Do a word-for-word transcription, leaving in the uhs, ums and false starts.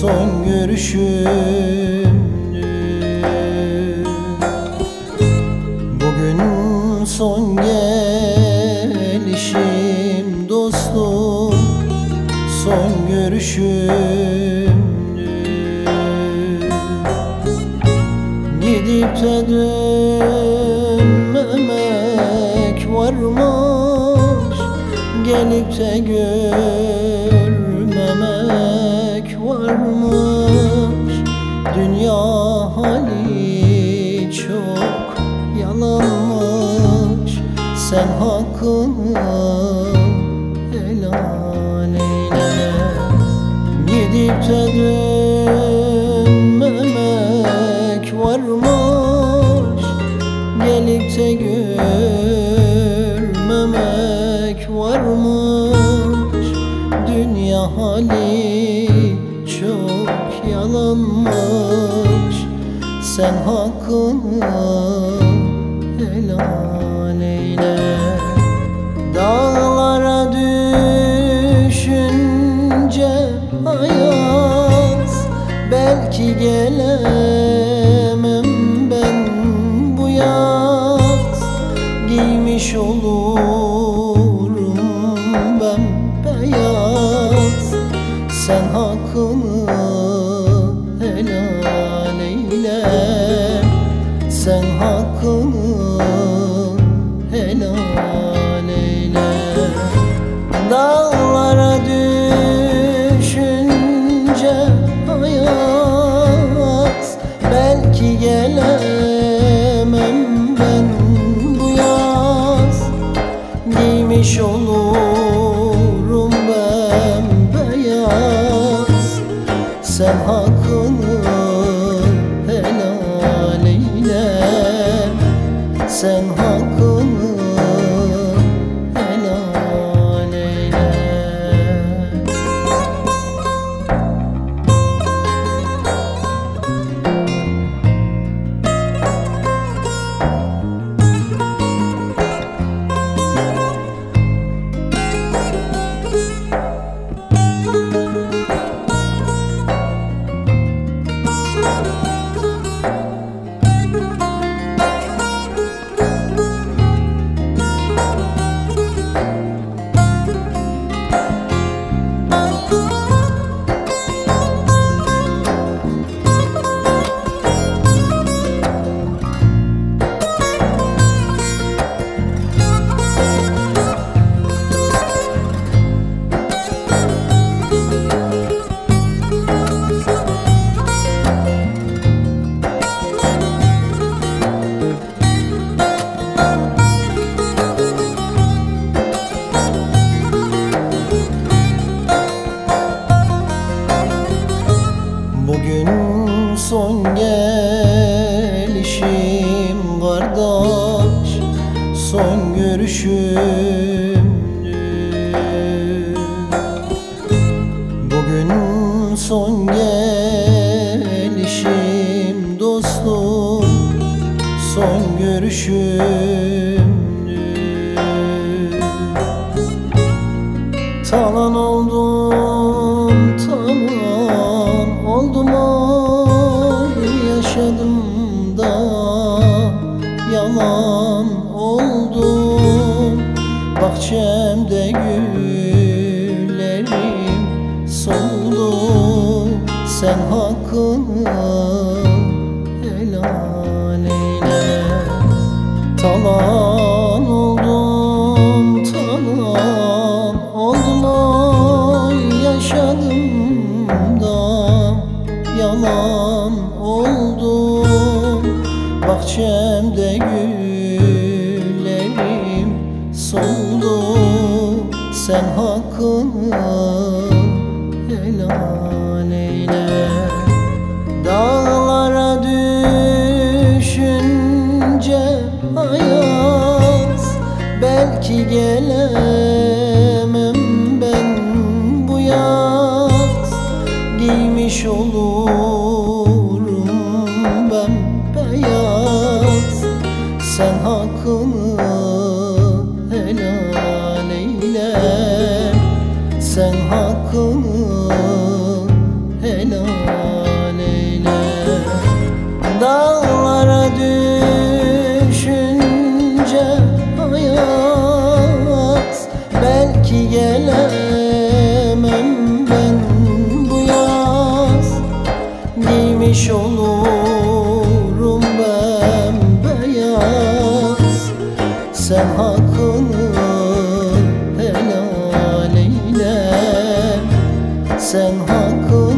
son görüşümdü. Bugün son gelişim dostum, son görüşümdü. Gidip de dönmemek varmış, gelip de görmemek varmış. Dünya hali çok yalanmış, sen hakkını helal eyle. Gidip de dönmemek varmış, gelip de görmemek varmış. Dünya hali çok yalanmış, sen hakkını helal eyle. Dağlara düşünce ayaz, belki gelemem ben bu yaz. Giymiş olurum ben beyaz, sen hakkını helal eyle. Sen hakkını helal eyle. Dağlara düşünce hayat, belki gelemem ben bu yaz. Giymiş olurum ben beyaz, sen hakkını helal eyle. Sen hakkını helal eyle. Bugün son gelişim kardeş, son görüşümdü. Bugün son gelişim dostum, son görüşümdü. Talan oldum, talan oldum, yaşadım da yalan oldum. Bahçemde güllerim soldu, sen hakkını helal eyle. Talan oldum, talan oldum, yaşadım da yalan oldum. Bahçemde güllerim soldu, sen hakkını helal eyle. Dağlara düşünce ayaz, belki gelemem ben bu yaz. Giymiş olurum ben beyaz, sen hakkını helal eyle. Sen hakkını helal sen hakkı